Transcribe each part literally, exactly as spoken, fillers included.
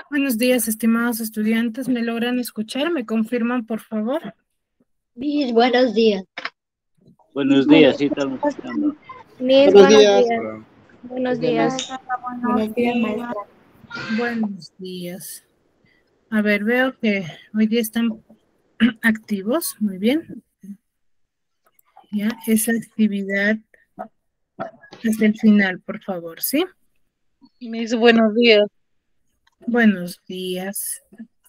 Buenos días, estimados estudiantes. ¿Me logran escuchar? ¿Me confirman, por favor? Miss, buenos días. Buenos días, sí estamos escuchando. Miss, Buenos buenos días. días. Buenos días. Buenos días. Buenos días. A ver, veo que hoy día están activos. Muy bien. Ya, esa actividad hasta el final, por favor, ¿sí? Miss, buenos días. Buenos días.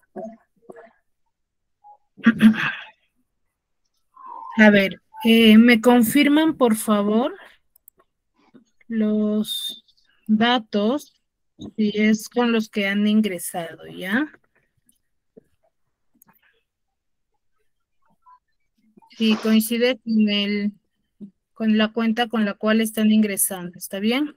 A ver, eh, ¿me confirman, por favor, los datos, si es con los que han ingresado, ¿ya? Si coincide con el, con la cuenta con la cual están ingresando, ¿está bien?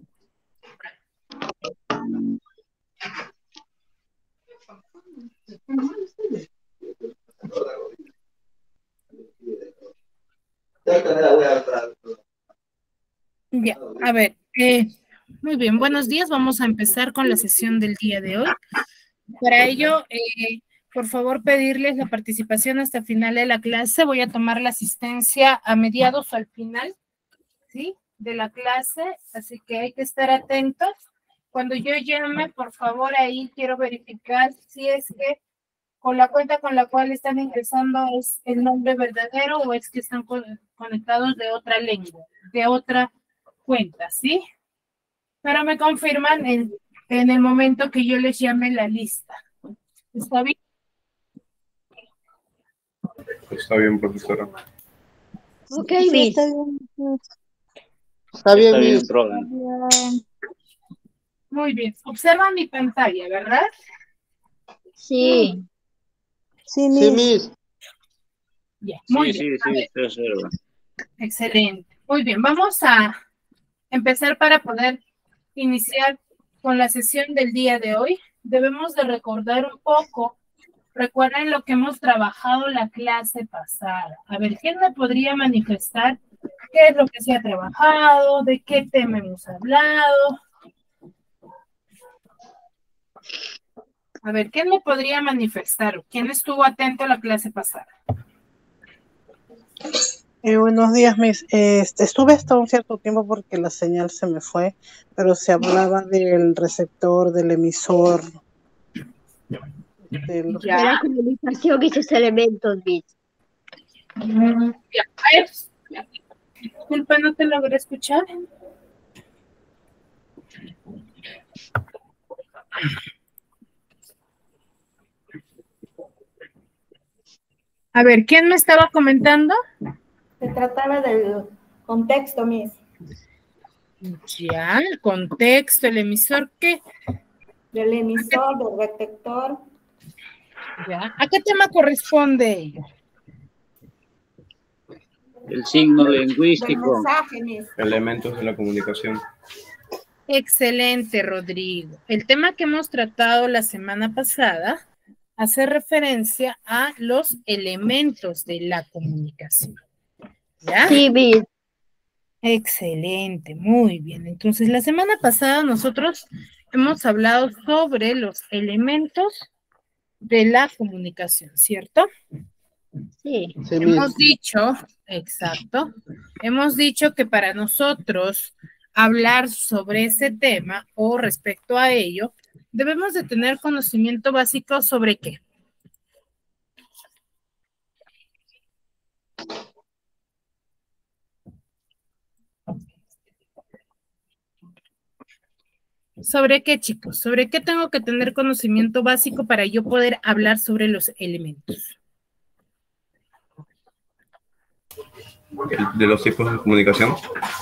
Ya, a ver, eh, muy bien, buenos días, vamos a empezar con la sesión del día de hoy. Para ello, eh, por favor, pedirles la participación hasta el final de la clase. Voy a tomar la asistencia a mediados o al final, ¿sí? De la clase, así que hay que estar atentos. Cuando yo llame, por favor, ahí quiero verificar si es que con la cuenta con la cual están ingresando es el nombre verdadero o es que están con- conectados de otra lengua, de otra cuenta, ¿sí? Pero me confirman en, en el momento que yo les llame la lista. ¿Está bien? Está bien, profesora. Ok, Sí, Miss. está bien. Está bien, Está bien, Miss. profe. Muy bien. Observan mi pantalla, ¿verdad? Sí. Sí, Sí, Miss. Miss. Bien, muy Sí, bien. sí, A sí, ver, te observo. excelente. Muy bien, vamos a empezar para poder iniciar con la sesión del día de hoy. Debemos de recordar un poco. Recuerden lo que hemos trabajado la clase pasada. A ver, ¿quién me podría manifestar qué es lo que se ha trabajado? ¿De qué tema hemos hablado? A ver, ¿quién me podría manifestar? ¿Quién estuvo atento a la clase pasada? Eh, buenos días, Miss. Este, estuve hasta un cierto tiempo porque la señal se me fue, pero se hablaba del receptor, del emisor, del... Ya. De la comunicación y sus elementos, Miss. Mm, ya. A ver, disculpa, no te logré escuchar. A ver, ¿quién me estaba comentando? Se trataba del contexto, Miss. Ya, el contexto, el emisor, ¿qué? Del emisor, del detector. Ya. ¿A qué tema corresponde? El signo Del lingüístico. mensaje, Miss. Elementos de la comunicación. Excelente, Rodrigo. El tema que hemos tratado la semana pasada hace referencia a los elementos de la comunicación. ¿Ya? Sí, Miss. Excelente, muy bien. Entonces, la semana pasada nosotros hemos hablado sobre los elementos de la comunicación, ¿cierto? Sí. Sí, Hemos Miss. dicho, exacto, hemos dicho que para nosotros hablar sobre ese tema o respecto a ello, debemos de tener conocimiento básico sobre qué. ¿Sobre qué, chicos? ¿Sobre qué tengo que tener conocimiento básico para yo poder hablar sobre los elementos? De los tipos de comunicación.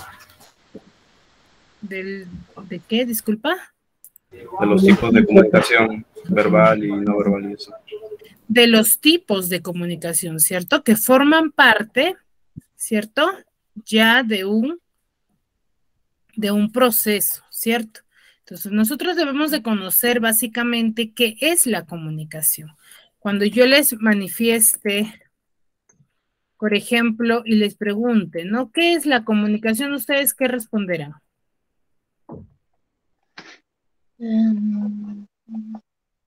¿Del, ¿De qué? Disculpa. De los tipos de comunicación verbal y no verbal y eso. De los tipos de comunicación, ¿cierto? Que forman parte, ¿cierto? Ya de un, de un proceso, ¿cierto? Entonces, nosotros debemos de conocer básicamente qué es la comunicación. Cuando yo les manifieste, por ejemplo, y les pregunte, ¿no? ¿Qué es la comunicación? ¿Ustedes qué responderán? Um,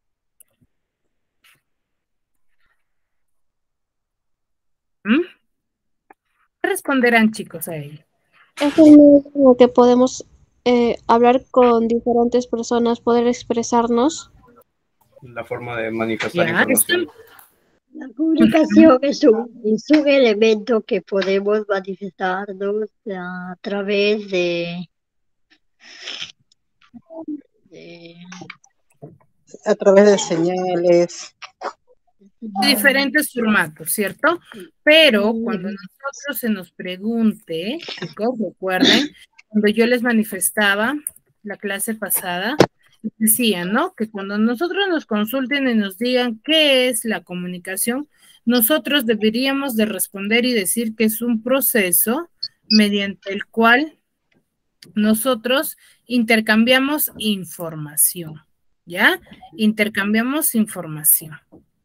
¿Mm? ¿Qué responderán, chicos, a ello? Es el mismo que podemos eh, hablar con diferentes personas, poder expresarnos. La forma de manifestar Ya, información. está- La comunicación es un, es un elemento que podemos manifestarnos a través de, de A través de señales. diferentes formatos, ¿cierto? Pero cuando nosotros se nos pregunte, chicos, recuerden, cuando yo les manifestaba la clase pasada, decía, ¿no? Que cuando nosotros nos consulten y nos digan qué es la comunicación, nosotros deberíamos de responder y decir que es un proceso mediante el cual nosotros intercambiamos información, ¿ya? Intercambiamos información.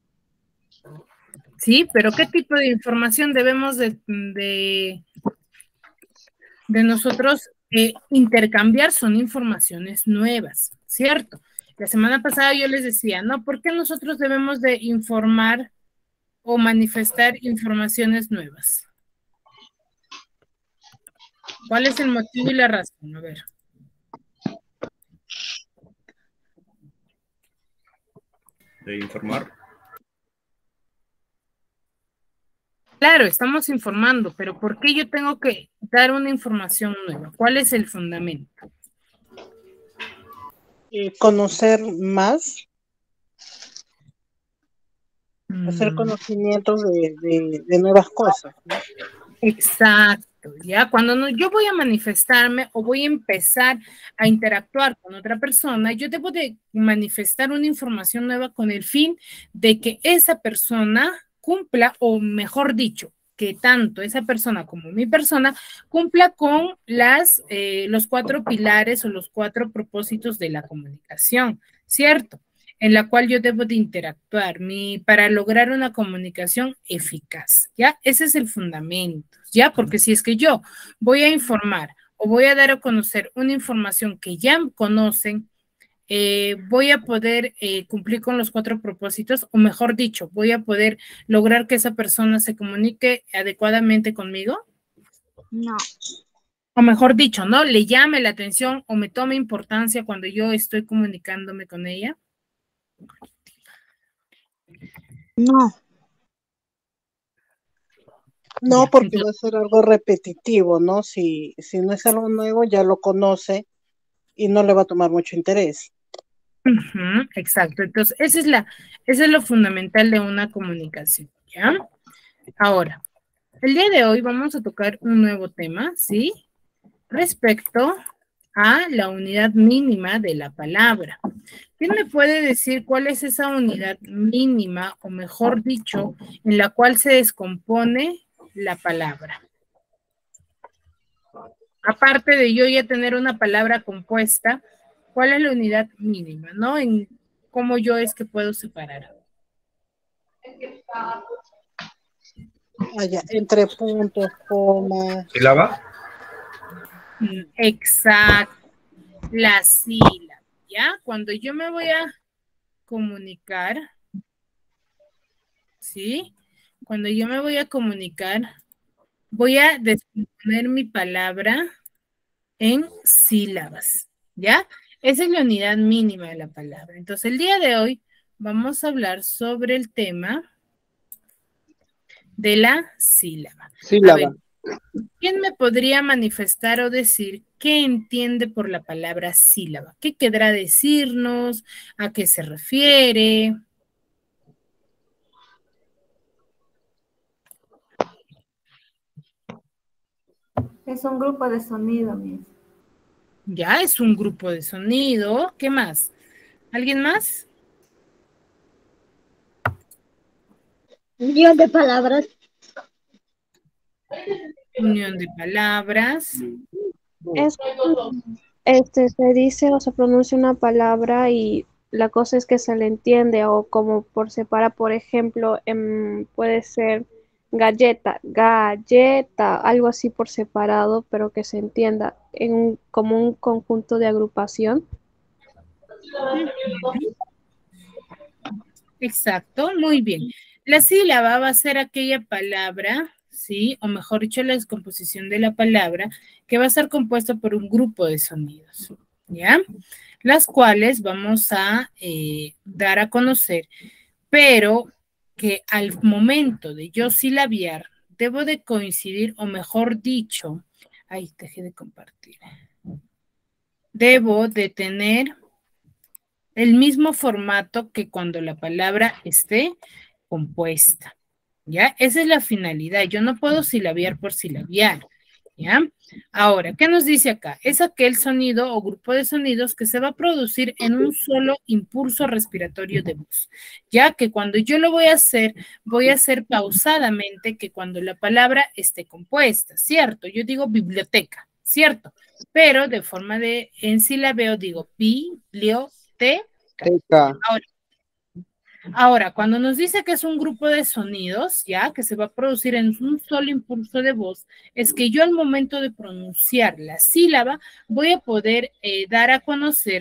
Sí, pero ¿qué tipo de información debemos de, de, de nosotros eh, intercambiar? Son informaciones nuevas, ¿cierto? La semana pasada yo les decía, ¿no? ¿Por qué nosotros debemos de informar o manifestar informaciones nuevas? ¿Cuál es el motivo y la razón? A ver. De informar. Claro, estamos informando, pero ¿por qué yo tengo que dar una información nueva? ¿Cuál es el fundamento? Eh, conocer más, hacer Mm, conocimientos de, de, de nuevas cosas, ¿no? exacto, ¿ya? Cuando no- yo voy a manifestarme o voy a empezar a interactuar con otra persona, yo debo de manifestar una información nueva con el fin de que esa persona cumpla, o mejor dicho, que tanto esa persona como mi persona cumpla con las, eh, los cuatro pilares o los cuatro propósitos de la comunicación, ¿cierto? En la cual yo debo de interactuar mi, para lograr una comunicación eficaz, ¿ya? Ese es el fundamento, ¿ya? Porque si es que yo voy a informar o voy a dar a conocer una información que ya conocen, eh, voy a poder eh, cumplir con los cuatro propósitos, o mejor dicho, voy a poder lograr que esa persona se comunique adecuadamente conmigo. No. O mejor dicho, ¿no? Le llame la atención o me tome importancia cuando yo estoy comunicándome con ella. No. No, Ya, porque entonces, va a ser algo repetitivo, ¿no? Si, si no es algo nuevo, ya lo conoce y no le va a tomar mucho interés. ujú, exacto. Entonces, esa es la, ese es lo fundamental de una comunicación, ¿ya? Ahora, el día de hoy vamos a tocar un nuevo tema, ¿sí? Respecto a la unidad mínima de la palabra. ¿Quién me puede decir cuál es esa unidad mínima, o mejor dicho, en la cual se descompone la palabra? Aparte de yo ya tener una palabra compuesta, ¿cuál es la unidad mínima, no? En cómo yo es que puedo separar. Allá, entre puntos, comas. ¿Sílaba? Mm, exacto. La sílaba, ¿ya? Cuando yo me voy a comunicar, ¿sí? Cuando yo me voy a comunicar, voy a descomponer mi palabra en sílabas, ¿ya? Esa es la unidad mínima de la palabra. Entonces, el día de hoy vamos a hablar sobre el tema de la sílaba. Sílaba. A ver, ¿quién me podría manifestar o decir qué entiende por la palabra sílaba? ¿Qué querrá decirnos? ¿A qué se refiere? Es un grupo de sonido, Miss. Ya, es un grupo de sonido. ¿Qué más? ¿Alguien más? Unión de palabras. Unión de palabras. Es este se dice o se pronuncia una palabra y la cosa es que se le entiende o como por separa, por ejemplo, em, puede ser galleta, galleta, algo así por separado, pero que se entienda en un, como un conjunto de agrupación. Exacto, muy bien. La sílaba va a ser aquella palabra, ¿sí? O mejor dicho, la descomposición de la palabra, que va a ser compuesta por un grupo de sonidos, ¿ya? Las cuales vamos a eh, dar a conocer, pero que al momento de yo silabiar, debo de coincidir, o mejor dicho, ay, dejé de compartir, debo de tener el mismo formato que cuando la palabra esté compuesta, ¿ya? Esa es la finalidad. Yo no puedo silabiar por silabiar, ¿ya? Ahora, ¿qué nos dice acá? Es aquel sonido o grupo de sonidos que se va a producir en un solo impulso respiratorio de voz, ya que cuando yo lo voy a hacer, voy a hacer pausadamente que cuando la palabra esté compuesta, ¿cierto? Yo digo biblioteca, ¿cierto? Pero de forma de ensilabeo digo biblioteca. Ahora, ahora, cuando nos dice que es un grupo de sonidos, ya, que se va a producir en un solo impulso de voz, es que yo al momento de pronunciar la sílaba voy a poder eh, dar a conocer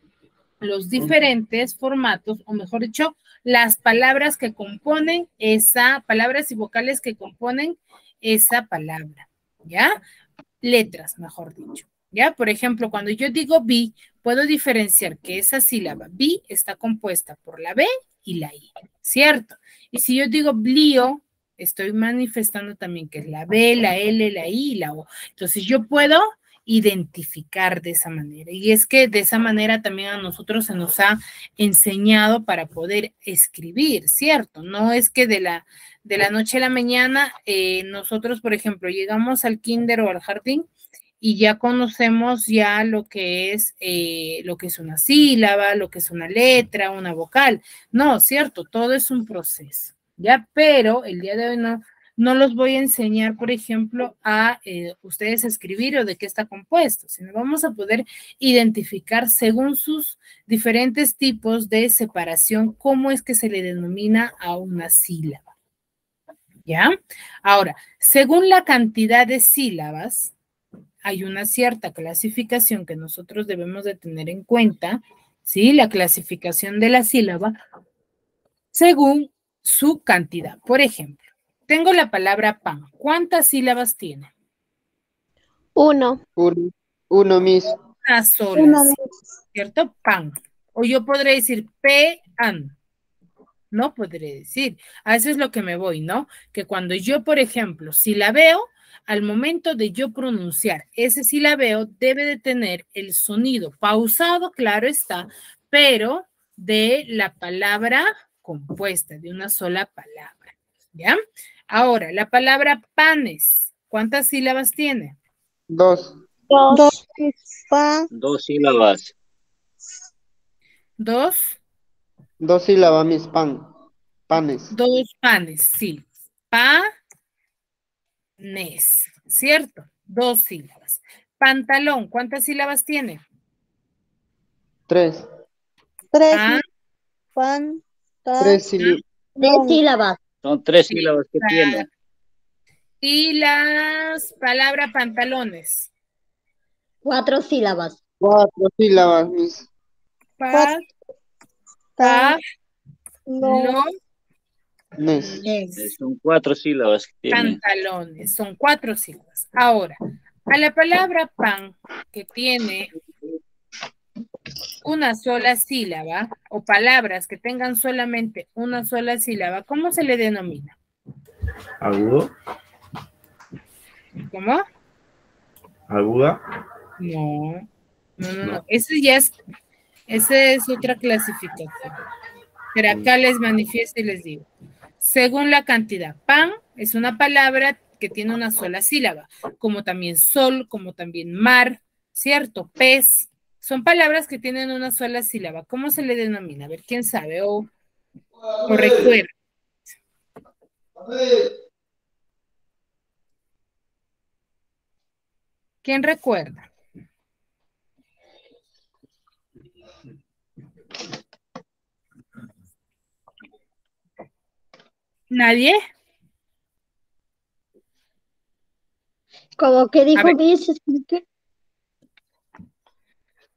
los diferentes formatos, o mejor dicho, las palabras que componen esa, palabras y vocales que componen esa palabra, ¿ya? Letras, mejor dicho. ¿Ya? Por ejemplo, cuando yo digo bi, puedo diferenciar que esa sílaba bi está compuesta por la B y la I, ¿cierto? Y si yo digo blío, estoy manifestando también que es la B, la L, la I y la O. Entonces yo puedo identificar de esa manera. Y es que de esa manera también a nosotros se nos ha enseñado para poder escribir, ¿cierto? No es que de la, de la noche a la mañana eh, nosotros, por ejemplo, llegamos al kinder o al jardín y ya conocemos ya lo que es eh, lo que es una sílaba, lo que es una letra, una vocal. No, cierto, todo es un proceso, ¿ya? Pero el día de hoy no, no los voy a enseñar, por ejemplo, a eh, ustedes a escribir o de qué está compuesto, sino vamos a poder identificar según sus diferentes tipos de separación cómo es que se le denomina a una sílaba, ¿ya? Ahora, según la cantidad de sílabas, hay una cierta clasificación que nosotros debemos de tener en cuenta, ¿sí? La clasificación de la sílaba según su cantidad. Por ejemplo, tengo la palabra pan. ¿Cuántas sílabas tiene? Uno. Uno, uno mis. Una sola, Una sí, ¿cierto? Pan. O yo podré decir pe-an. No podré decir. A eso es lo que me voy, ¿no? Que cuando yo, por ejemplo, si la veo, al momento de yo pronunciar ese silabeo, debe de tener el sonido pausado, claro está, pero de la palabra compuesta, de una sola palabra, ¿ya? Ahora, la palabra panes, ¿cuántas sílabas tiene? Dos. Dos. Dos. Pa. Dos sílabas. Dos. Dos sílabas mis pan. Panes. Dos panes, sí. Pa. Nes, ¿cierto? Dos sílabas. Pantalón, ¿cuántas sílabas tiene? Tres. Tres. Pa, Pan. Tres sílabas. Tres sílabas. Son tres sílabas que tiene. y las palabras pantalones. Cuatro sílabas. Cuatro sílabas mis. Pa, pa, No. lo, Nes. nes. Son cuatro sílabas que tiene. Pantalones, son cuatro sílabas. Ahora, a la palabra pan, que tiene una sola sílaba, o palabras que tengan solamente una sola sílaba, ¿cómo se le denomina? ¿Agudo? ¿Cómo? ¿Aguda? No, no, no, no. No. Ese ya es, esa es otra clasificación. Pero acá les manifiesto y les digo. Según la cantidad, pan es una palabra que tiene una sola sílaba, como también sol, como también mar, ¿cierto? Pez, son palabras que tienen una sola sílaba. ¿Cómo se le denomina? A ver, ¿quién sabe? O, o recuerda. ¿Quién recuerda? ¿Nadie? Como que A dijo ver. Miss, explique.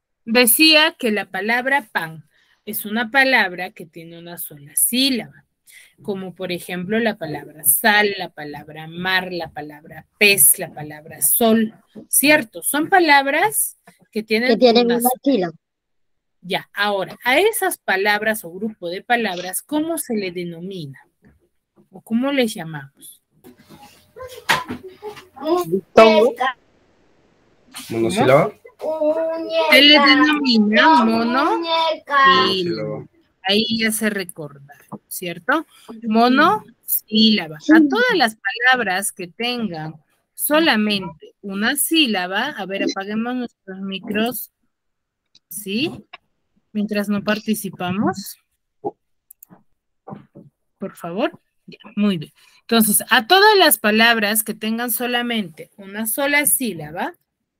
Decía que la palabra pan es una palabra que tiene una sola sílaba. como por ejemplo la palabra sal, la palabra mar, la palabra pez, la palabra sol, ¿cierto? Son palabras que tienen, que tienen una una sílaba. Ya, ahora, a esas palabras o grupo de palabras, ¿cómo se le denomina? ¿O cómo les llamamos? ¿Monosílaba? Se le denomina monosílaba. Ahí ya se recorda, ¿cierto? Monosílaba. A todas las palabras que tengan solamente una sílaba, a ver, apaguemos nuestros micros, ¿sí? Mientras no participamos. Por favor. Ya, muy bien. Entonces, a todas las palabras que tengan solamente una sola sílaba,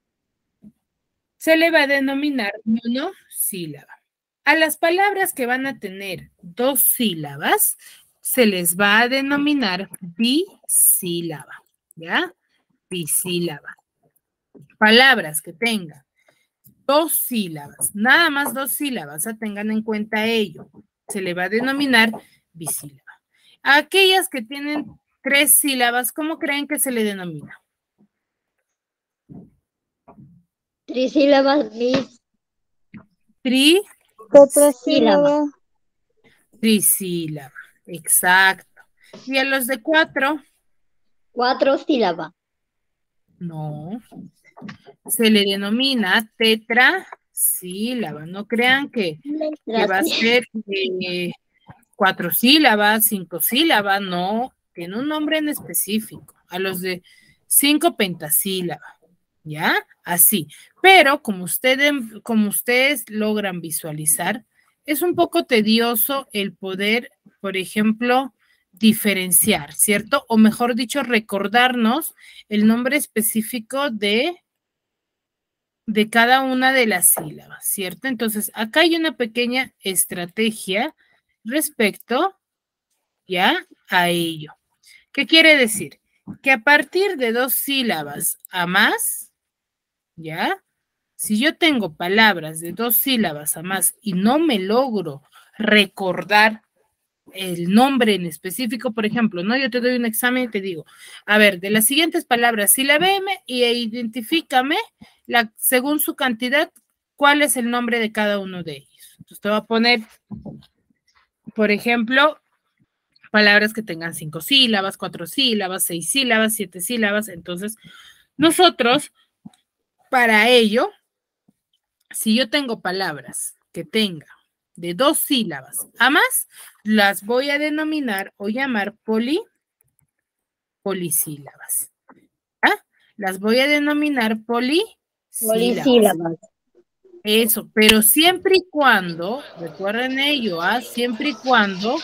se le va a denominar monosílaba. A las palabras que van a tener dos sílabas, se les va a denominar bisílaba, ¿ya? Bisílaba. Palabras que tengan dos sílabas, nada más dos sílabas, ¿eh? Tengan en cuenta ello, se le va a denominar bisílaba. A aquellas que tienen tres sílabas, ¿cómo creen que se le denomina? Trisílabas, mis. Tri. Tetrisílaba. Trisílaba, exacto. ¿Y a los de cuatro? Cuatro sílabas. No. Se le denomina tetrasílaba. No crean que, que va a ser eh, cuatro sílabas, cinco sílabas, no. Tiene un nombre en específico. A los de cinco pentasílaba, ¿ya? Así. Pero como ustedes, como ustedes logran visualizar, es un poco tedioso el poder, por ejemplo, diferenciar, ¿cierto? O mejor dicho, recordarnos el nombre específico de, de cada una de las sílabas, ¿cierto? Entonces, acá hay una pequeña estrategia respecto, ¿ya? A ello. ¿Qué quiere decir? Que a partir de dos sílabas a más, ¿ya? Si yo tengo palabras de dos sílabas a más y no me logro recordar el nombre en específico, por ejemplo, ¿no? Yo te doy un examen y te digo, a ver, de las siguientes palabras, sílabeme y identifícame, la, según su cantidad, cuál es el nombre de cada uno de ellos. Entonces te voy a poner, por ejemplo, palabras que tengan cinco sílabas, cuatro sílabas, seis sílabas, siete sílabas. Entonces, nosotros, para ello, si yo tengo palabras que tengan de dos sílabas a más, las voy a denominar o llamar poli, polisílabas. ¿Ah? Las voy a denominar polisílabas. Polisílabas. Eso, pero siempre y cuando, recuerden ello, ¿ah? Siempre y cuando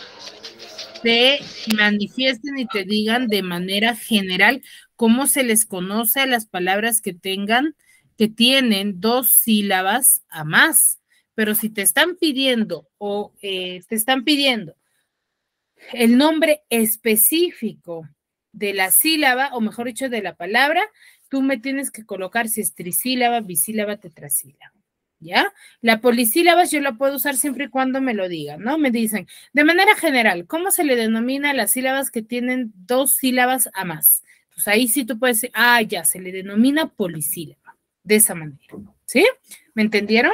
te manifiesten y te digan de manera general cómo se les conoce a las palabras que tengan, que tienen dos sílabas a más. Pero si te están pidiendo o eh, te están pidiendo el nombre específico de la sílaba, o mejor dicho, de la palabra, tú me tienes que colocar si es trisílaba, bisílaba, tetrasílaba, ¿ya? La polisílabas yo la puedo usar siempre y cuando me lo digan, ¿no? Me dicen, de manera general, ¿cómo se le denomina a las sílabas que tienen dos sílabas a más? Pues ahí sí tú puedes decir, ah, ya, se le denomina polisílaba, de esa manera, ¿sí? ¿Me entendieron?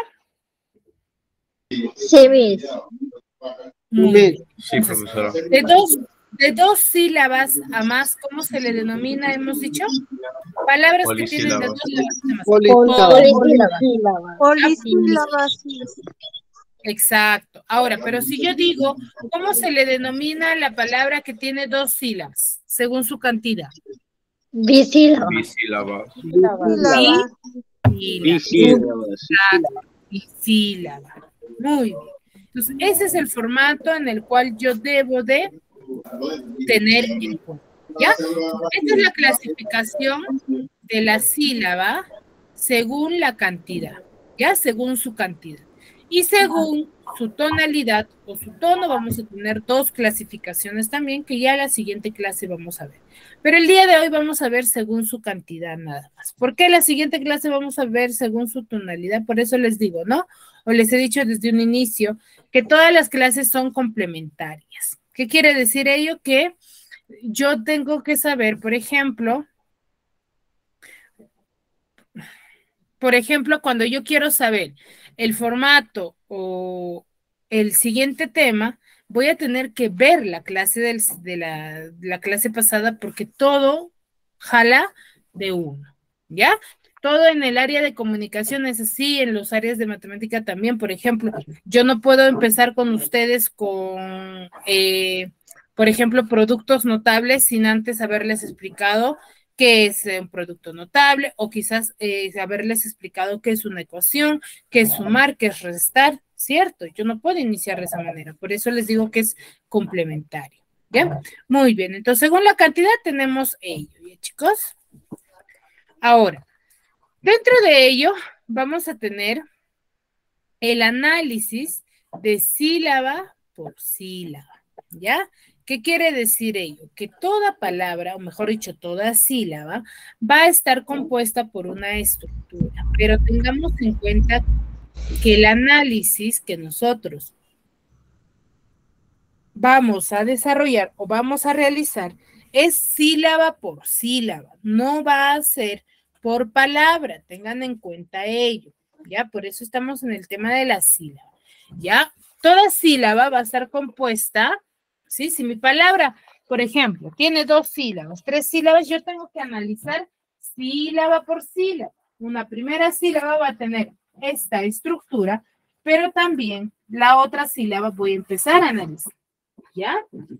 Sí, Miss. Muy bien. Sí, profesora. De dos, de dos sílabas a más, ¿cómo se le denomina? Hemos dicho. Palabras que tienen de dos sílabas a más. Polisílabas. Polisílabas. Exacto. Ahora, pero si yo digo, ¿cómo se le denomina la palabra que tiene dos sílabas, según su cantidad? Bisílaba. Bisílaba. Bisílaba. Bisílaba. Bisílaba. Muy bien. Entonces, ese es el formato en el cual yo debo de tener en cuenta, ¿ya? Esta es la clasificación de la sílaba según la cantidad, ¿ya? Según su cantidad. Y según su tonalidad o su tono, vamos a tener dos clasificaciones también, que ya la siguiente clase vamos a ver. Pero el día de hoy vamos a ver según su cantidad nada más. ¿Por qué la siguiente clase vamos a ver según su tonalidad? Por eso les digo, ¿no? O les he dicho desde un inicio que todas las clases son complementarias. ¿Qué quiere decir ello? Que yo tengo que saber, por ejemplo, por ejemplo, cuando yo quiero saber el formato o el siguiente tema, voy a tener que ver la clase del, de la, la clase pasada porque todo jala de uno, ¿ya? Todo en el área de comunicación es así, en los áreas de matemática también. Por ejemplo, yo no puedo empezar con ustedes con, eh, por ejemplo, productos notables sin antes haberles explicado qué es un producto notable o quizás eh, haberles explicado qué es una ecuación, qué es sumar, qué es restar, ¿cierto? Yo no puedo iniciar de esa manera, por eso les digo que es complementario, ¿ya? Muy bien, entonces según la cantidad tenemos ello, ¿ya, chicos? Ahora, dentro de ello vamos a tener el análisis de sílaba por sílaba, ¿ya? ¿Qué quiere decir ello? Que toda palabra, o mejor dicho, toda sílaba, va a estar compuesta por una estructura, pero tengamos en cuenta que el análisis que nosotros vamos a desarrollar o vamos a realizar es sílaba por sílaba, no va a ser por palabra, tengan en cuenta ello, ¿ya? Por eso estamos en el tema de la sílaba, ¿ya? Toda sílaba va a estar compuesta, ¿sí? Si mi palabra, por ejemplo, tiene dos sílabas, tres sílabas, yo tengo que analizar sílaba por sílaba. Una primera sílaba va a tener esta estructura, pero también la otra sílaba voy a empezar a analizar, ¿ya?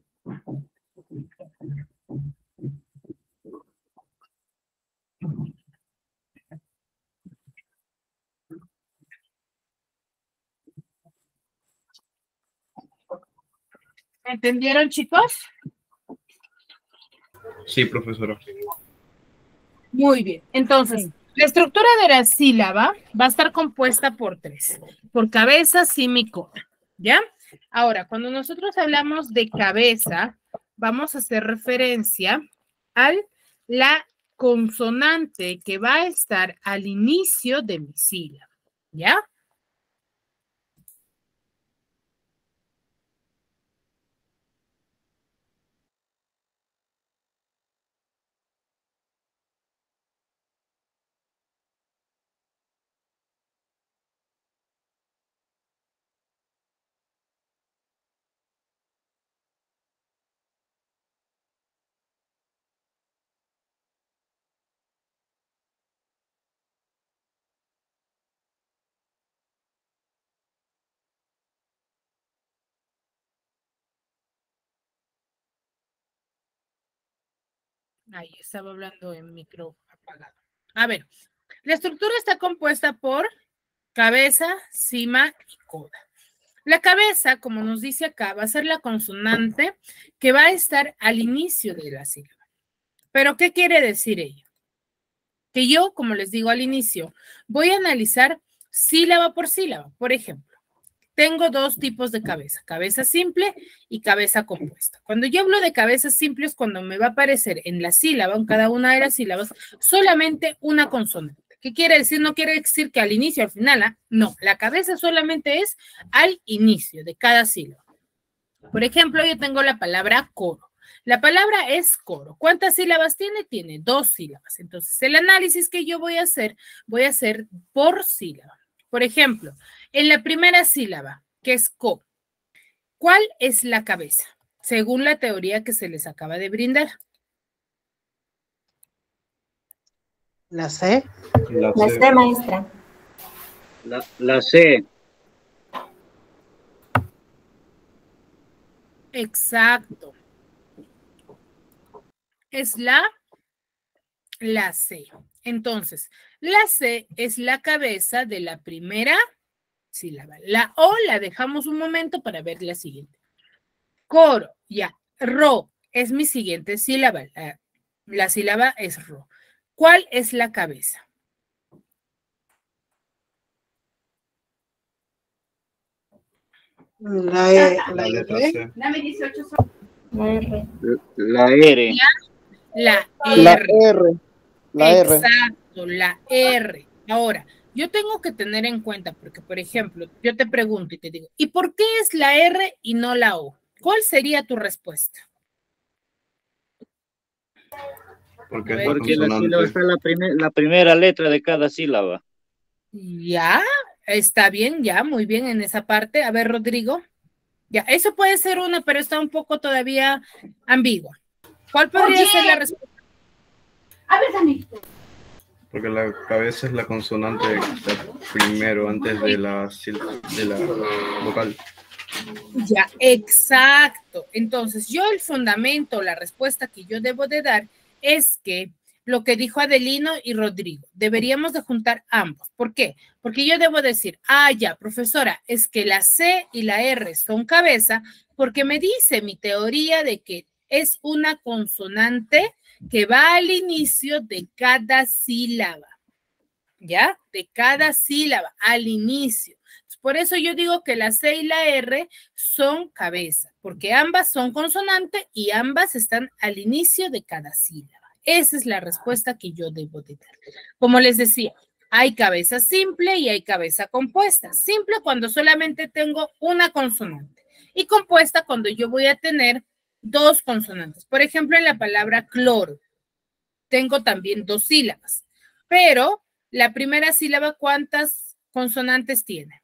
¿Entendieron, chicos? Sí, profesora. Muy bien. Entonces, la estructura de la sílaba va a estar compuesta por tres. Por cabeza, semicolon, ¿ya? Ahora, cuando nosotros hablamos de cabeza, vamos a hacer referencia a la consonante que va a estar al inicio de mi sílaba, ¿ya? Ahí estaba hablando en micro apagado. A ver, la estructura está compuesta por cabeza, cima y coda. La cabeza, como nos dice acá, va a ser la consonante que va a estar al inicio de la sílaba. ¿Pero qué quiere decir ello? Que yo, como les digo al inicio, voy a analizar sílaba por sílaba. Por ejemplo, tengo dos tipos de cabeza, cabeza simple y cabeza compuesta. Cuando yo hablo de cabeza simple es cuando me va a aparecer en la sílaba, en cada una de las sílabas, solamente una consonante. ¿Qué quiere decir? No quiere decir que al inicio, al final, ¿ah? No, la cabeza solamente es al inicio de cada sílaba. Por ejemplo, yo tengo la palabra coro. La palabra es coro. ¿Cuántas sílabas tiene? Tiene dos sílabas. Entonces, el análisis que yo voy a hacer, voy a hacer por sílaba. Por ejemplo, en la primera sílaba, que es co, ¿cuál es la cabeza? Según la teoría que se les acaba de brindar. La C. La La C. C, maestra. La, la C. Exacto. Es la, la C. Entonces, la C es la cabeza de la primera sílaba. La O la dejamos un momento para ver la siguiente. Coro, ya. Ro es mi siguiente sílaba. La, la sílaba es ro. ¿Cuál es la cabeza? La E. La, La letra R. C. Dame dieciocho son. La R. La R. La La R. R. La R. Exacto, la R. Ahora, yo tengo que tener en cuenta, porque, por ejemplo, yo te pregunto y te digo, ¿y por qué es la R y no la O? ¿cuál sería tu respuesta? Porque, es la Porque la sílaba consonante. está la, primer- la primera letra de cada sílaba. Ya, está bien, ya, muy bien en esa parte. A ver, Rodrigo. Ya, eso puede ser una, pero está un poco todavía ambigua. ¿Cuál podría Oye. ser la respuesta? A ver, Dani. Porque la cabeza es la consonante que está primero, antes de la, sil- de la vocal. Ya, exacto. Entonces, yo el fundamento, la respuesta que yo debo de dar es que lo que dijo Adelino y Rodrigo, deberíamos de juntar ambos. ¿Por qué? Porque yo debo decir, ah, ya, profesora, es que la C y la R son cabeza, porque me dice mi teoría de que es una consonante que va al inicio de cada sílaba, ¿ya? De cada sílaba, al inicio. Por eso yo digo que la C y la R son cabeza, porque ambas son consonante y ambas están al inicio de cada sílaba. Esa es la respuesta que yo debo de dar. Como les decía, hay cabeza simple y hay cabeza compuesta. Simple cuando solamente tengo una consonante y compuesta cuando yo voy a tener dos consonantes. Por ejemplo, en la palabra cloro, tengo también dos sílabas, pero la primera sílaba, ¿cuántas consonantes tiene?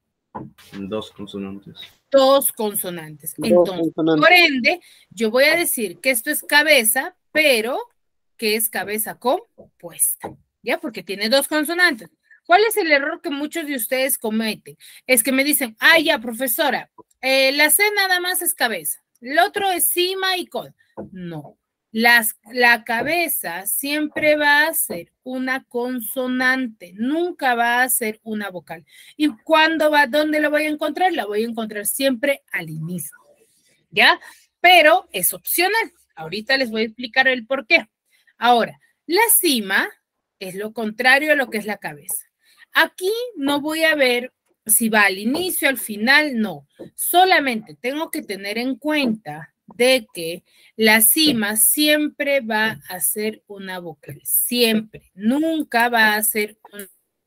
Dos consonantes. Dos consonantes. Dos Entonces, consonantes. por ende, yo voy a decir que esto es cabeza, pero que es cabeza compuesta, ¿ya? Porque tiene dos consonantes. ¿Cuál es el error que muchos de ustedes cometen? Es que me dicen, ah, ya, profesora, eh, la C nada más es cabeza, el otro es cima y coda. No. Las, la cabeza siempre va a ser una consonante, nunca va a ser una vocal. ¿Y cuándo va? ¿Dónde la voy a encontrar? La voy a encontrar siempre al inicio, ¿ya? Pero es opcional. Ahorita les voy a explicar el por qué. Ahora, la cima es lo contrario a lo que es la cabeza. Aquí no voy a ver si va al inicio, al final, no. Solamente tengo que tener en cuenta de que la cima siempre va a ser una vocal, siempre, nunca va a ser un,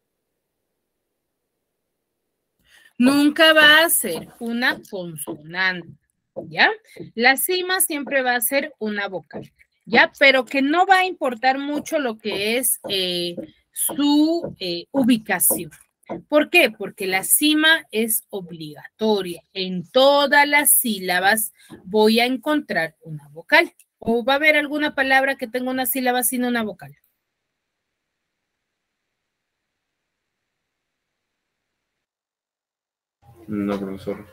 nunca va a ser una consonante, ¿ya? La cima siempre va a ser una vocal, ¿ya? Pero que no va a importar mucho lo que es eh, su eh, ubicación. ¿Por qué? Porque la cima es obligatoria. En todas las sílabas voy a encontrar una vocal. ¿O va a haber alguna palabra que tenga una sílaba sin una vocal? No, profesor.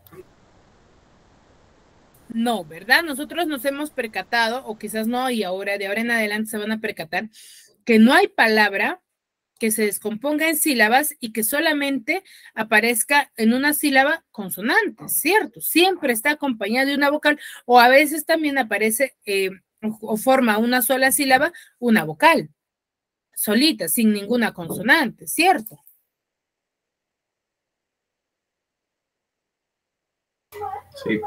No, ¿verdad? Nosotros nos hemos percatado, o quizás no, y ahora, de ahora en adelante se van a percatar, que no hay palabra que se descomponga en sílabas y que solamente aparezca en una sílaba consonante, ¿cierto? Siempre está acompañada de una vocal o a veces también aparece eh, o forma una sola sílaba, una vocal, solita, sin ninguna consonante, ¿cierto? Sí.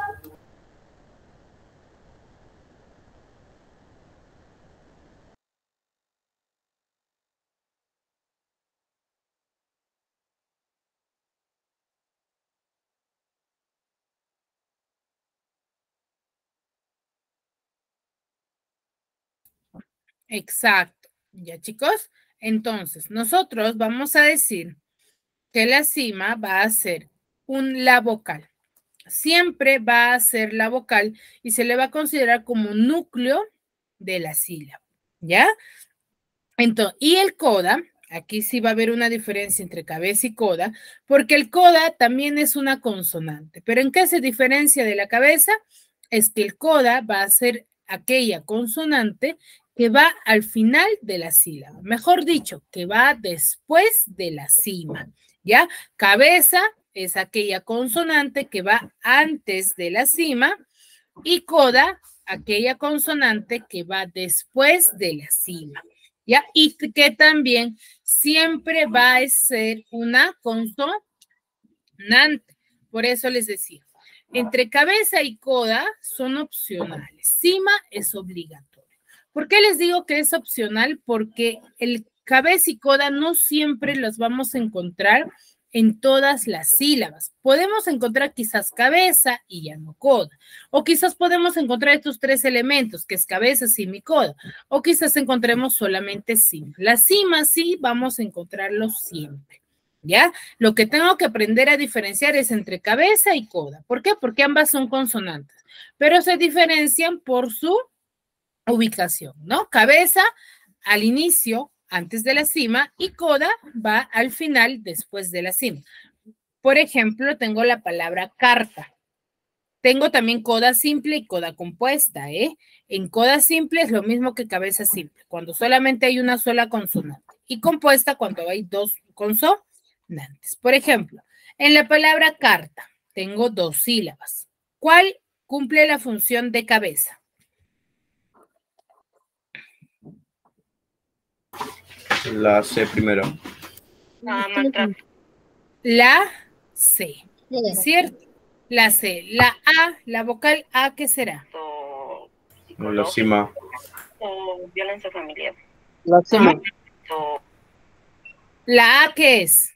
Exacto. Ya, chicos. Entonces, nosotros vamos a decir que la cima va a ser un la vocal. Siempre va a ser la vocal y se le va a considerar como núcleo de la sílaba, ¿ya? Entonces, y el coda, aquí sí va a haber una diferencia entre cabeza y coda, porque el coda también es una consonante. ¿Pero en qué se diferencia de la cabeza? Es que el coda va a ser aquella consonante que va al final de la sílaba. Mejor dicho, que va después de la cima, ¿ya? Cabeza es aquella consonante que va antes de la cima y coda, aquella consonante que va después de la cima, ¿ya? Y que también siempre va a ser una consonante. Por eso les decía, entre cabeza y coda son opcionales. Cima es obligatorio. ¿Por qué les digo que es opcional? Porque el cabeza y coda no siempre los vamos a encontrar en todas las sílabas. Podemos encontrar quizás cabeza y ya no coda. O quizás podemos encontrar estos tres elementos, que es cabeza, cima y coda. O quizás encontremos solamente cima. La cima sí vamos a encontrarlo siempre. ¿Ya? Lo que tengo que aprender a diferenciar es entre cabeza y coda. ¿Por qué? Porque ambas son consonantes, pero se diferencian por su ubicación, ¿no? Cabeza al inicio, antes de la cima, y coda va al final, después de la cima. Por ejemplo, tengo la palabra carta. Tengo también coda simple y coda compuesta, ¿eh? En coda simple es lo mismo que cabeza simple, cuando solamente hay una sola consonante, y compuesta cuando hay dos consonantes. Por ejemplo, en la palabra carta tengo dos sílabas. ¿Cuál cumple la función de cabeza? La C primero. La C, ¿cierto? La C. La A, la vocal A, ¿qué será? No, la cima. Violencia familiar. La cima. ¿La A qué es?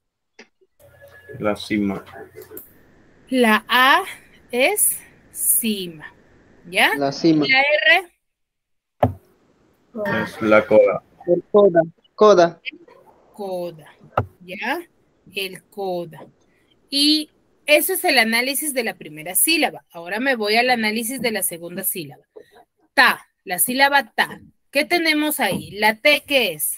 La cima. La A es cima, ¿ya? La cima. La R. Es la coda. El coda. Coda. Coda, ¿ya? El coda. Y eso es el análisis de la primera sílaba. Ahora me voy al análisis de la segunda sílaba. Ta, la sílaba ta. ¿Qué tenemos ahí? La T, ¿qué es?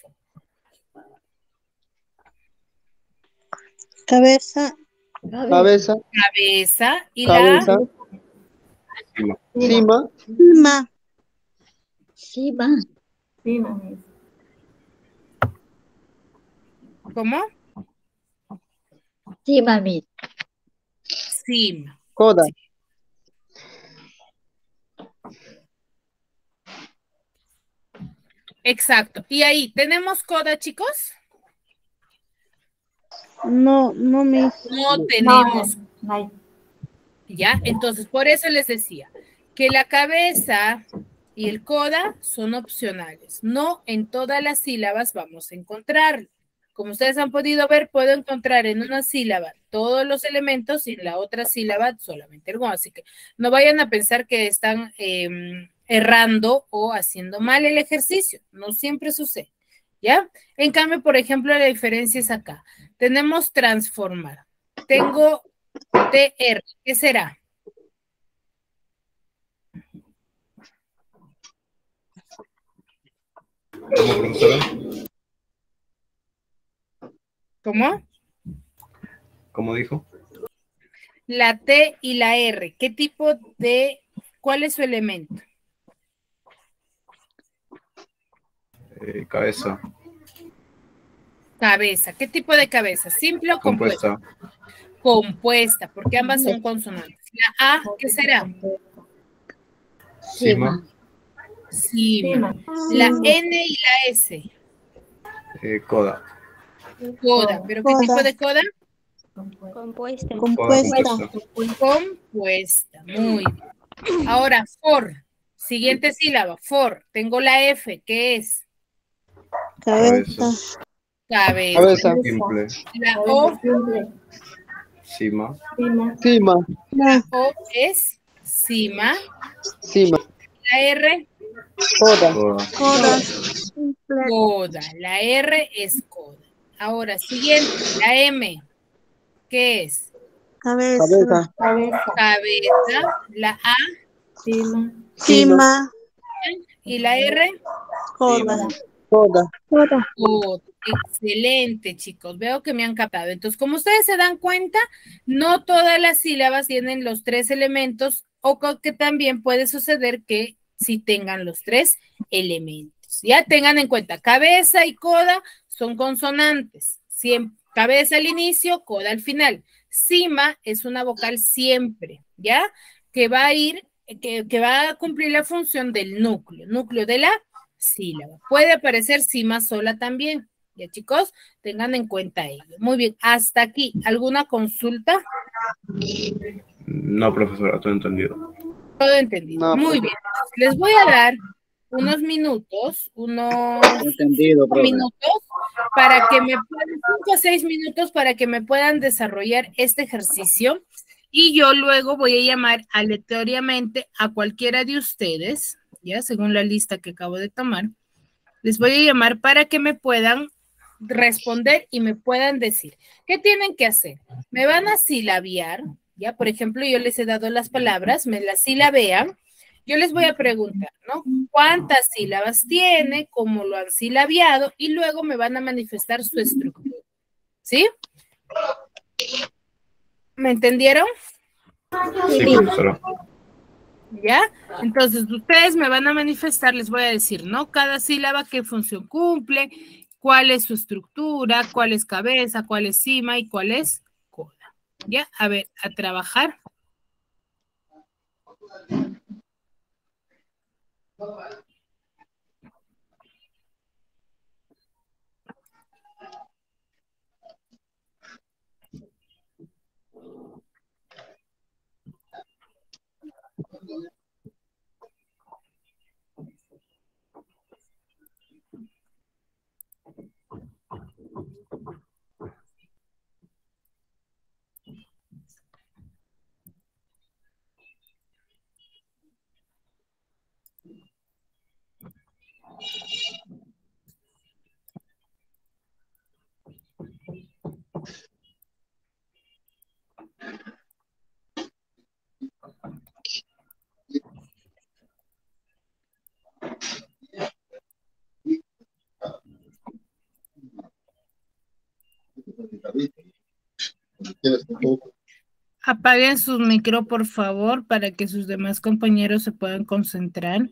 Cabeza. Cabeza. Cabeza. Y Cabeza. la Cima. Cima. Cima. Cima. Cima. ¿Cómo? Cima, mis. Cima. Coda. Exacto. Y ahí, ¿tenemos coda, chicos? No, no me. No tenemos. No hay. ¿Ya? Entonces, por eso les decía que la cabeza y el coda son opcionales. No en todas las sílabas vamos a encontrar. Como ustedes han podido ver, puedo encontrar en una sílaba todos los elementos y en la otra sílaba solamente el go. Así que no vayan a pensar que están eh, errando o haciendo mal el ejercicio. No siempre sucede. ¿Ya? En cambio, por ejemplo, la diferencia es acá. Tenemos transformar. Tengo T R. ¿Qué será? ¿Cómo, profesora? ¿Cómo? ¿Cómo dijo? La T y la R. ¿Qué tipo de, cuál es su elemento? Eh, cabeza. Cabeza. ¿Qué tipo de cabeza? ¿Simple o compuesta? Compuesta. Compuesta, porque ambas son consonantes. La A, ¿qué será? Cima. Cima. La N y la S. Eh, coda. Coda. ¿Pero qué tipo de coda? Compuesta. Compuesta. Compuesta. Muy bien. Ahora, for. Siguiente sílaba. For. Tengo la F. ¿Qué es? Cabeza. Cabeza. Cabeza. Simple. La O. Cima. Cima. Cima. La O es cima. Cima. La R. Coda. Coda. Coda. La R es coda. Ahora, siguiente. La M. ¿Qué es? Cabeza. Cabeza. Cabeza. Cabeza. La A. Cima. Cima. Y la R. Coda. Coda. Coda. Excelente, chicos. Veo que me han captado. Entonces, como ustedes se dan cuenta, no todas las sílabas tienen los tres elementos, o que también puede suceder que sí tengan los tres elementos. Ya tengan en cuenta, cabeza y coda son consonantes. Siempre, cabeza al inicio, coda al final. Cima es una vocal siempre, ¿ya? Que va a ir, que, que va a cumplir la función del núcleo, núcleo de la sílaba. Puede aparecer cima sola también. Ya, chicos, tengan en cuenta ello. Muy bien, hasta aquí. ¿Alguna consulta? No, profesora, todo entendido. Todo entendido. No, Muy bien. Les voy a dar unos minutos, unos Entendido, profe. minutos para que me puedan, cinco o seis minutos para que me puedan desarrollar este ejercicio y yo luego voy a llamar aleatoriamente a cualquiera de ustedes, ya según la lista que acabo de tomar, les voy a llamar para que me puedan responder y me puedan decir, ¿qué tienen que hacer? Me van a silabear, ya, por ejemplo, yo les he dado las palabras, me las silabean, yo les voy a preguntar, ¿no? ¿Cuántas sílabas tiene? ¿Cómo lo han silabeado? Y luego me van a manifestar su estructura, ¿sí? ¿Me entendieron? Sí, profesora. ¿Ya? Entonces, ustedes me van a manifestar, les voy a decir, ¿no? Cada sílaba, qué función cumple, cuál es su estructura, cuál es cabeza, cuál es cima y cuál es cola. ¿Ya? A ver, a trabajar. Apaguen su micro, por favor, para que sus demás compañeros se puedan concentrar.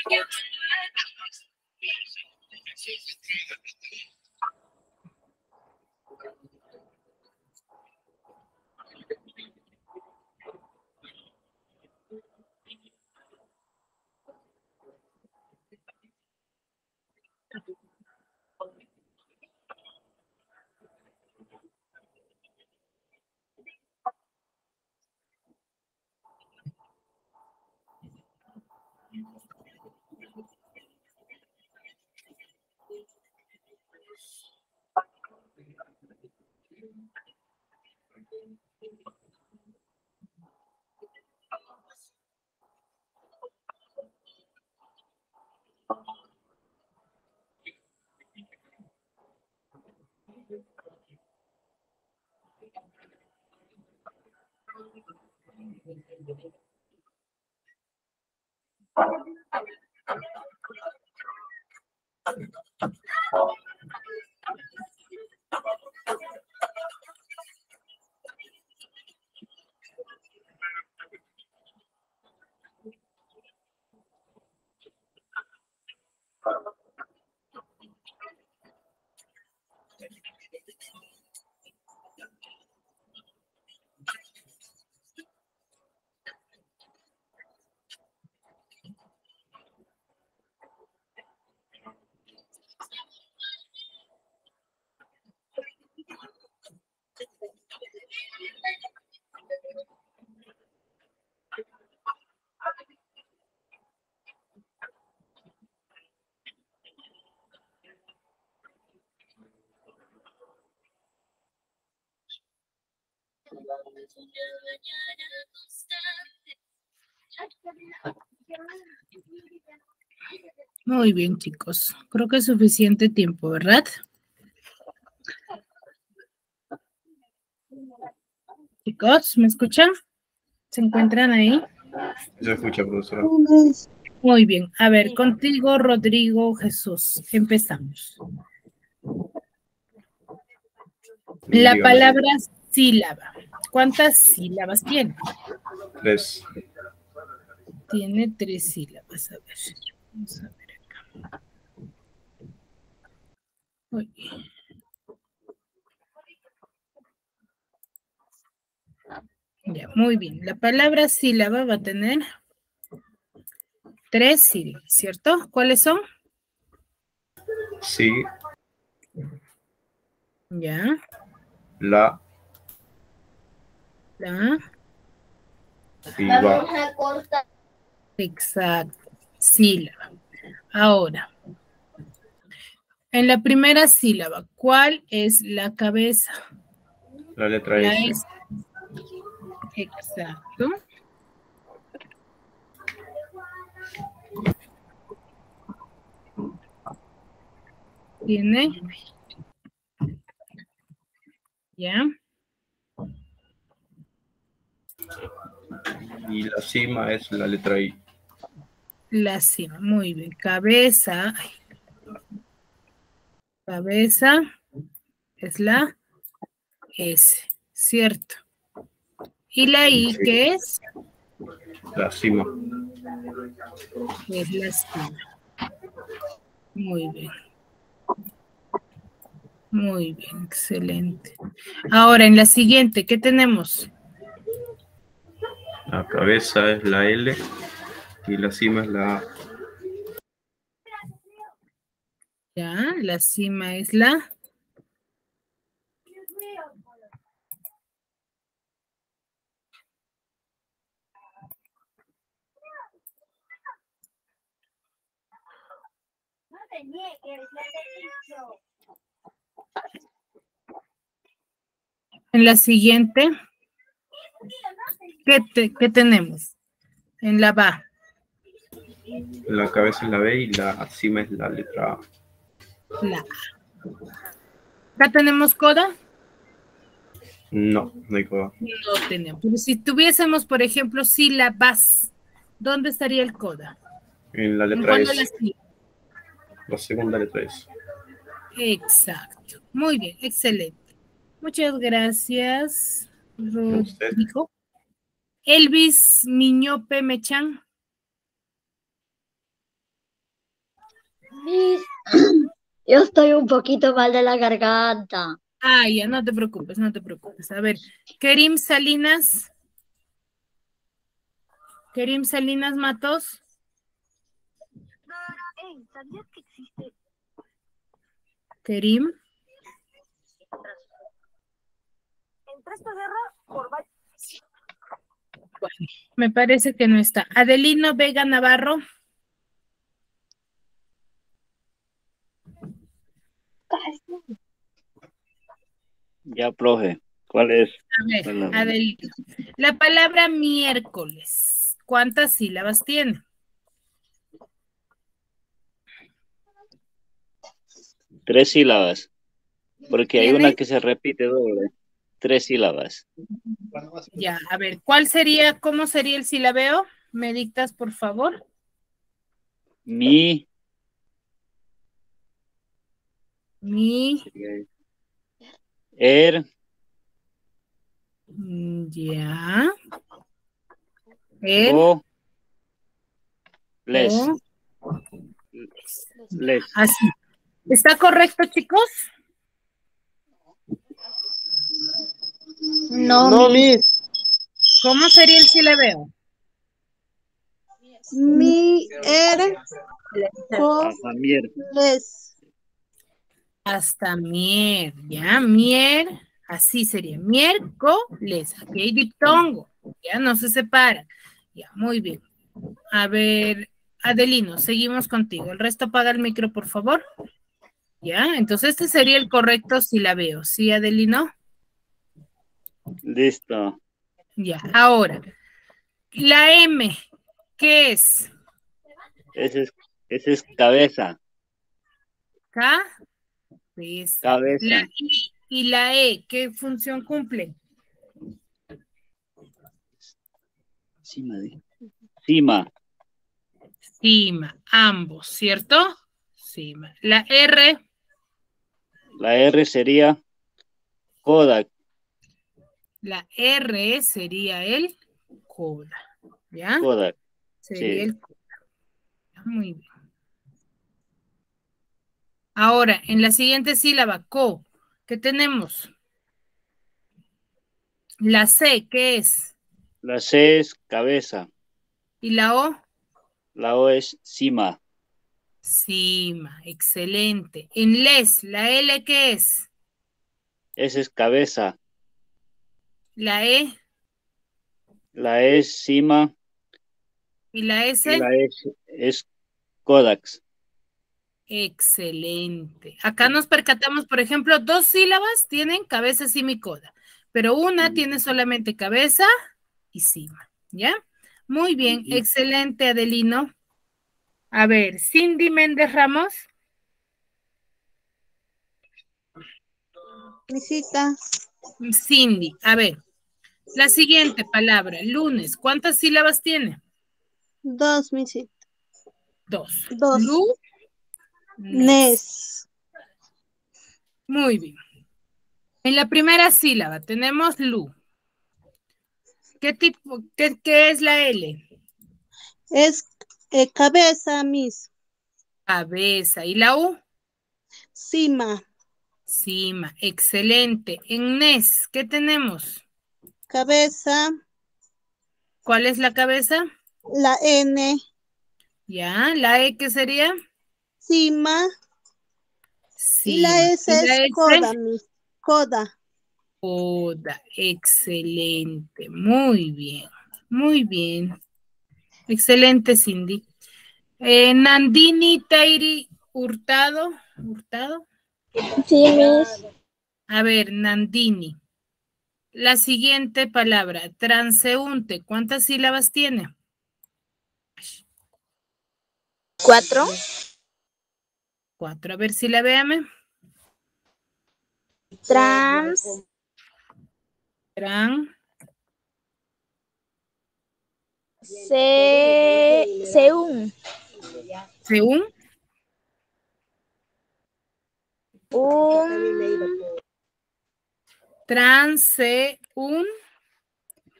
Muy bien, chicos. Creo que es suficiente tiempo, ¿verdad? Chicos, ¿me escuchan? ¿Se encuentran ahí? Se escucha, profesora. Muy bien. A ver, contigo, Rodrigo Jesús. Empezamos. La Dígame. palabra sílaba. ¿Cuántas sílabas tiene? Tres. Tiene tres sílabas. A ver. Vamos a ver acá. Uy. Ya, muy bien. La palabra sílaba va a tener tres sílabas, ¿cierto? ¿Cuáles son? Sí, Ya. la La. y va. Exacto. Sílaba. Ahora, en la primera sílaba, ¿cuál es la cabeza? La letra La S. S. Exacto. Tiene. Ya. Y la cima es la letra I. La cima. Muy bien. Cabeza. Cabeza es la S. ¿Cierto? ¿Y la I Sí. qué es? La cima. Es la cima. Muy bien. Muy bien, excelente. Ahora, en la siguiente, ¿qué tenemos? La cabeza es la L y la cima es la A. Ya, la cima es la... En la siguiente, ¿qué, te- qué tenemos? En la B. La cabeza es la B y la cima es la letra A. La A. ¿Ya tenemos coda? No, no hay coda. No tenemos. Pero si tuviésemos, por ejemplo, sílabas, ¿dónde estaría el coda? En la ¿En letra cuál de S. las sílabas? La segunda letra S. Exacto. Muy bien, excelente. Muchas gracias, Usted. Rodrigo. Elvis Miñope Mechan. Miss, yo estoy un poquito mal de la garganta. Ah, ya, no te preocupes, no te preocupes. A ver, Kerim Salinas. Kerim Salinas Matos. ¿Sabías que existe? Kerim. Entre esta guerra, por varios. Bueno, me parece que no está. Adelino Vega Navarro. Ya, profe. ¿Cuál es? A ver, Palabra. Adelino. La palabra miércoles, ¿cuántas sílabas tiene? Tres sílabas. Porque hay ¿Tiene? una que se repite doble. Tres sílabas. Ya, a ver, ¿cuál sería, cómo sería el silabeo? ¿Me dictas, por favor? Mi. Mi. Er. Ya. El. O. Les. O. Les. Así. ¿Está correcto, chicos? No, no Miss. ¿Cómo sería el silabeo? Mi, er, co, Hasta mier. les. Hasta mier, ya, mier, así sería, miércoles, aquí hay diptongo, ya no se separa, ya, muy bien. A ver, Adelino, seguimos contigo, el resto apaga el micro, por favor. Ya, entonces este sería el correcto silabeo, ¿sí, Adelino? Listo. Ya, ahora, la M, ¿qué es? Ese es, ese es cabeza. K, pues, Cabeza. la I y la E, ¿qué función cumplen? Cima. De... Cima. Cima, ambos, ¿cierto? Cima. La R. La R sería Kodak. La R sería el coda, ¿ya? Kodak. Sería Sí. el coda. Muy bien. Ahora, en la siguiente sílaba, co, ¿qué tenemos? La C, ¿qué es? La C es cabeza. ¿Y la O? La O es cima. Cima, excelente. En les, ¿la L qué es? Esa es cabeza. La E. La E es cima. ¿Y la S? Y la S es Kodak. Excelente. Acá nos percatamos, por ejemplo, dos sílabas tienen cabeza, cima y coda, pero una tiene solamente cabeza y cima, ¿ya? Muy bien, uh-huh. Excelente, Adelino. A ver, Cindy Méndez Ramos. Visita. Cindy, a ver, la siguiente palabra, lunes, ¿cuántas sílabas tiene? Dos, misita. Dos. Dos. Lu. Nes. Muy bien. En la primera sílaba tenemos lu. ¿Qué tipo, qué, qué es la L? Es eh, cabeza, mis. Cabeza. ¿Y la U? Cima. Cima. Excelente. En Nes, ¿qué tenemos? Cabeza. ¿Cuál es la cabeza? La N. Ya. ¿La E qué sería? Cima. Sí. Y la S ¿Y la es S? coda, mis. Coda. Coda. Excelente. Muy bien. Muy bien. Excelente, Cindy. Eh, Nandini Tairi Hurtado. ¿Hurtado? Sí, Miss. A ver, Nandini. La siguiente palabra, transeúnte. ¿Cuántas sílabas tiene? Cuatro. Cuatro. A ver si la véame. Trans. Tran. Se. Seún. Seún. Un. Transeún.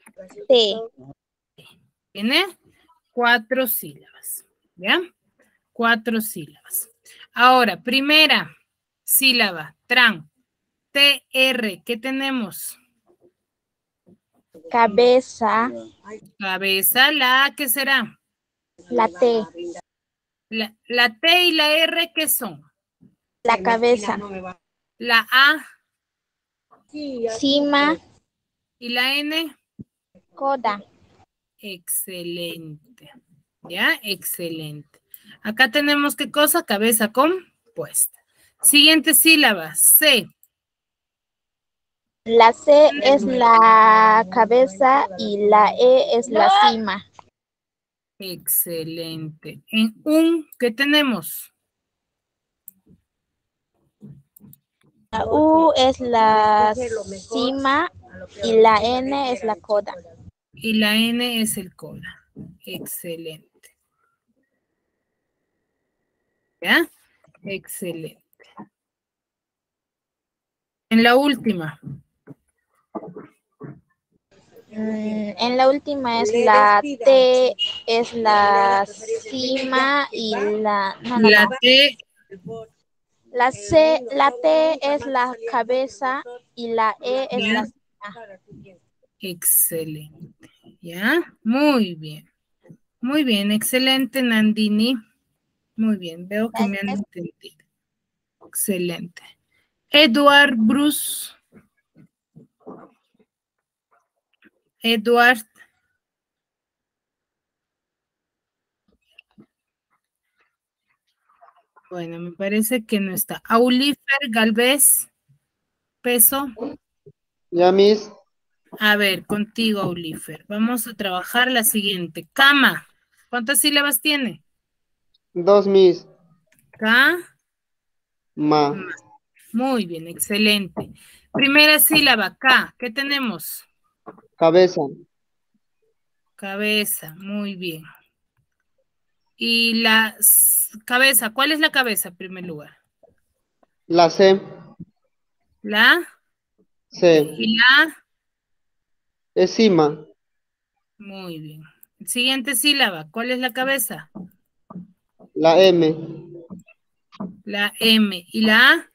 T. Tiene cuatro sílabas. ¿Ya? Cuatro sílabas. Ahora, primera sílaba, tran. T R, ¿qué tenemos? Cabeza. Cabeza, la A, ¿qué será? La T. La, la T y la R, ¿qué son? La cabeza. La A. Cima. ¿Y la N? Coda. Excelente. ¿Ya? Excelente. Acá tenemos ¿qué cosa? Cabeza compuesta. Siguiente sílaba, C. La C es la cabeza y la E es la cima. Excelente. En un, ¿qué tenemos? La U es la cima y la N es la coda. Y la N es el coda. Excelente. ¿Ya? Excelente. En la última. Mm, en la última es la T, es la cima y la... No, no, La no. T. La C, la T es la cabeza y la E es ¿Ya? la cima. Excelente. ¿Ya? Muy bien. Muy bien. Excelente, Nandini. Muy bien. Veo que me han entendido. Excelente. Edward Bruce. Edward. Bueno, me parece que no está. Aulifer Galvez. Peso. Ya, Miss. A ver, contigo, Aulifer. Vamos a trabajar la siguiente. Cama. ¿Cuántas sílabas tiene? Dos, Miss. K. Ma. Ma. Muy bien, excelente. Primera sílaba, K. ¿Qué tenemos? Cabeza. Cabeza, muy bien. Y la s- cabeza, ¿cuál es la cabeza en primer lugar? La C. La C. y la. Es cima. Muy bien. Siguiente sílaba, ¿cuál es la cabeza? La M. La M. ¿Y la A?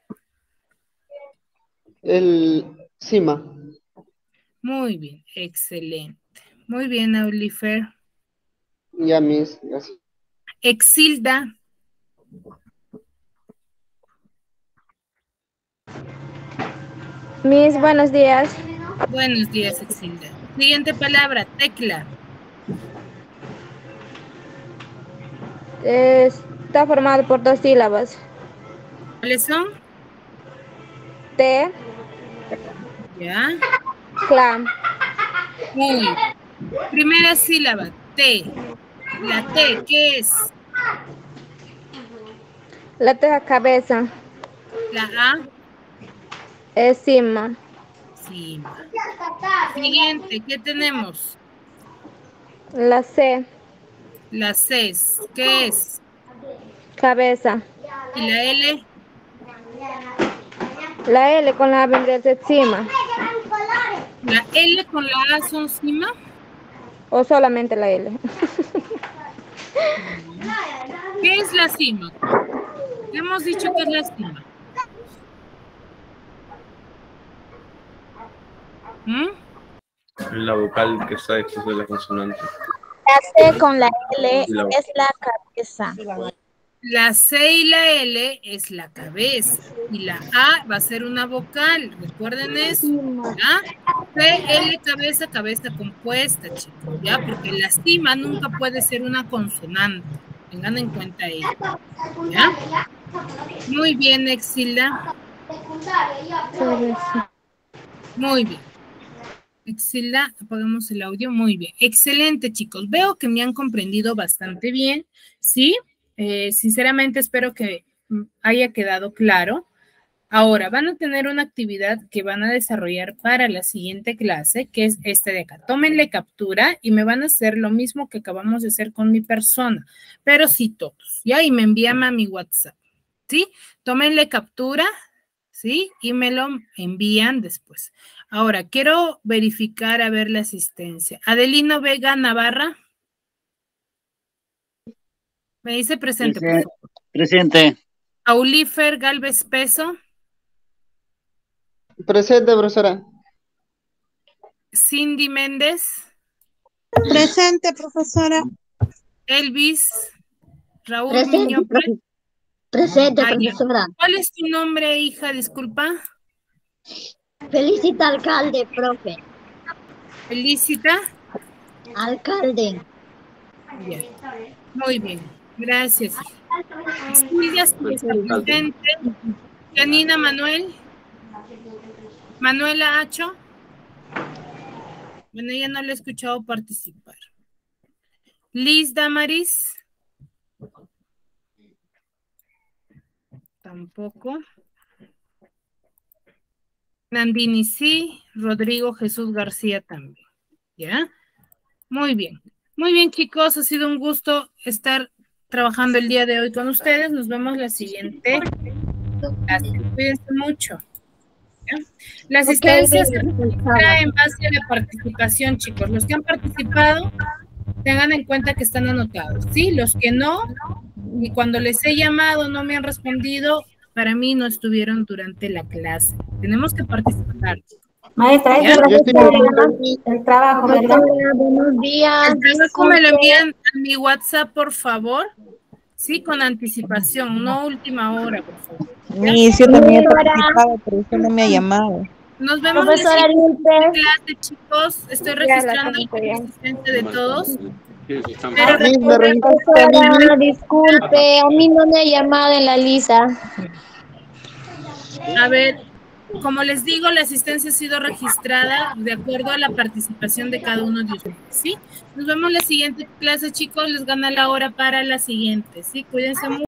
El cima. Muy bien, excelente. Muy bien, Aulifer. Ya, Miss. Gracias. Exilda. Mis, buenos días. Buenos días, Exilda. Siguiente palabra, tecla. Eh, está formado por dos sílabas. ¿Cuáles son? T, Ya. clam. Muy bien. Primera sílaba, T. La T, ¿qué es? La T es cabeza. La A, Es cima. cima. Siguiente, ¿qué tenemos? La C, La C, ¿qué es? cabeza. ¿Y la L? La L con la A vendría a ser cima. ¿La L con la A son cima? O solamente la L. ¿Qué es la cima? Hemos dicho que es la cima. ¿Mm? La vocal que está después de la consonante. La C con la L Y la- es la cabeza. La C y la L es la cabeza. Y la A va a ser una vocal. Recuerden eso. ¿Ya? C, L, cabeza, cabeza compuesta, chicos. ¿Ya? Porque la cima nunca puede ser una consonante. Tengan en cuenta ello. ¿Ya? Muy bien, Exilda. Muy bien. Exilda, apagamos el audio. Muy bien. Excelente, chicos. Veo que me han comprendido bastante bien. ¿Sí? Eh, sinceramente espero que mm, haya quedado claro. Ahora, van a tener una actividad que van a desarrollar para la siguiente clase, que es esta de acá. Tómenle captura y me van a hacer lo mismo que acabamos de hacer con mi persona, pero sí todos, ¿ya? Y me envían a mi WhatsApp, ¿sí? Tómenle captura, ¿sí? Y me lo envían después. Ahora, quiero verificar a ver la asistencia. Adelino Vega Navarra. Me dice presente, por Presente. favor. Presente. Aulifer Galvez Peso. Presente, profesora. Cindy Méndez. Presente, profesora. Elvis Raúl Presente, Miño. profe- presente, Ah, ya. profesora. ¿Cuál es tu nombre, hija? Disculpa. Felicita alcalde, profe. Felicita. Alcalde. Bien. Muy bien. Gracias. hija. Silvia presente. Janina Manuel. Manuela Acho. Bueno, ella no le he escuchado participar. Liz Damaris. Tampoco. Nandini sí. Rodrigo Jesús García también. ¿Ya? Muy bien. Muy bien, chicos. Ha sido un gusto estar trabajando el día de hoy con ustedes. Nos vemos la siguiente clase. Cuídense mucho. ¿Ya? La asistencia se registra en base a la participación, chicos. Los que han participado, tengan en cuenta que están anotados. Sí, los que no, y cuando les he llamado no me han respondido, para mí no estuvieron durante la clase. Tenemos que participar. Maestra, ¿Ya? es el trabajo, ¿verdad? Buenos días. El trabajo me lo envían a mi WhatsApp, por favor. Sí, con anticipación, no última hora, por favor. Miss, yo también he participado, pero usted no me ha llamado. Nos vemos Profesora en la siguiente clase, chicos. Estoy registrando la asistencia de todos. Pero recuerden, Profesora, disculpe, a mí no me ha llamado en la lista. a ver, como les digo, la asistencia ha sido registrada de acuerdo a la participación de cada uno de ustedes, ¿sí? Nos vemos en la siguiente clase, chicos. Les gana la hora para la siguiente, ¿sí? Cuídense mucho.